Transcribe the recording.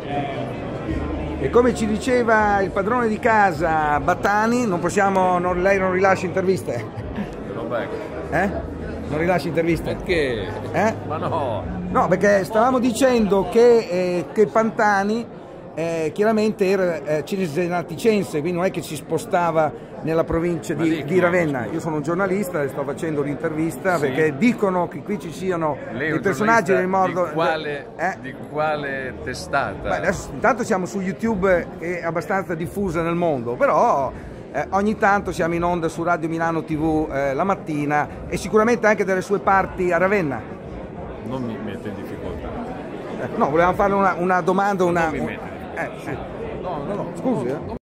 E come ci diceva il padrone di casa Battani, lei non rilascia interviste? Non rilascia interviste? Perché? Ma no! No, perché stavamo dicendo che Pantani chiaramente era cesenaticense, quindi non è che si spostava nella provincia di Ravenna. Io sono un giornalista e sto facendo l'intervista, sì, perché dicono che qui ci siano dei personaggi del mondo. Di quale testata? Beh, adesso intanto siamo su YouTube, che è abbastanza diffusa nel mondo, però ogni tanto siamo in onda su Radio Milano TV la mattina, e sicuramente anche delle sue parti a Ravenna. Non mi mette in difficoltà. No, volevamo fare una domanda, Non mi mette in difficoltà. No, scusi.